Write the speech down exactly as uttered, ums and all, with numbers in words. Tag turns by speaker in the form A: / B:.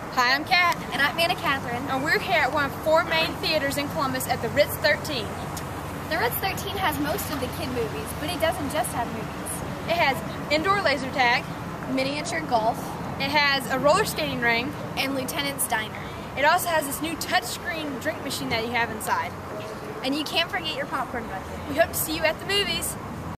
A: Hi, I'm Kat.
B: And I'm Anna Catherine.
A: And we're here at one of four main theaters in Columbus at the Ritz thirteen.
B: The Ritz thirteen has most of the kid movies, but it doesn't just have movies.
A: It has indoor laser tag,
B: miniature golf,
A: it has a roller skating ring,
B: and Lieutenant's Diner.
A: It also has this new touchscreen drink machine that you have inside.
B: And you can't forget your popcorn bucket.
A: We hope to see you at the movies.